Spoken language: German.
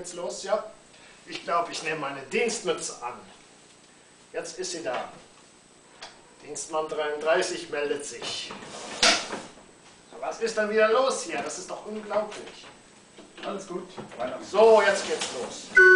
geht's los, ja? Ich glaube, ich nehme meine Dienstmütze an. Jetzt ist sie da. Dienstmann 33 meldet sich. Was ist denn wieder los hier? Das ist doch unglaublich. Alles gut, weiter. So, jetzt geht's los.